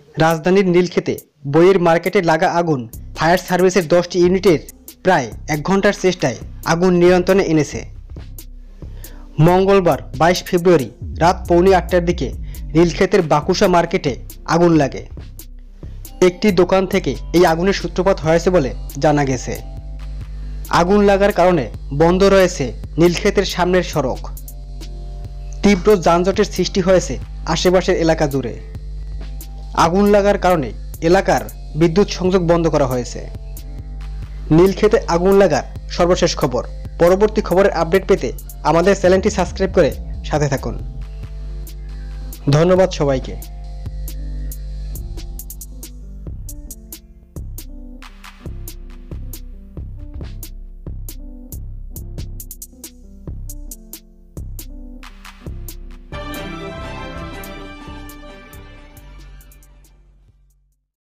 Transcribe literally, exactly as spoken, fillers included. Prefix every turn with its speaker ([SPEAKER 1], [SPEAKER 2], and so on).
[SPEAKER 1] রাজধানীর নীলক্ষেতে বইয়ের মার্কেটে লাগা আগুন ফায়ার সার্ভিসের দশটি ইউনিটের প্রায় এক ঘন্টার চেষ্টায় আগুন নিয়ন্ত্রণে এনেছে। মঙ্গলবার বাইশ ফেব্রুয়ারি রাত পৌনে আটটার দিকে নীলক্ষেতের বাকুশা মার্কেটে আগুন লাগে। একটি দোকান থেকে এই আগুনের সূত্রপাত হয়েছে বলে জানা গেছে। আগুন লাগার কারণে বন্ধ রয়েছে নীলক্ষেতের সামনের সড়ক। তীব্র যানজটের সৃষ্টি হয়েছে আশেপাশের এলাকা জুড়ে। আগুন লাগার কারণে এলাকার বিদ্যুৎ সংযোগ বন্ধ করা হয়েছে। নীলক্ষেতে আগুন লাগার সর্বশেষ খবর। পরবর্তী খবরের আপডেট পেতে আমাদের চ্যানেলটি সাবস্ক্রাইব করে সাথে থাকুন। ধন্যবাদ সবাইকে।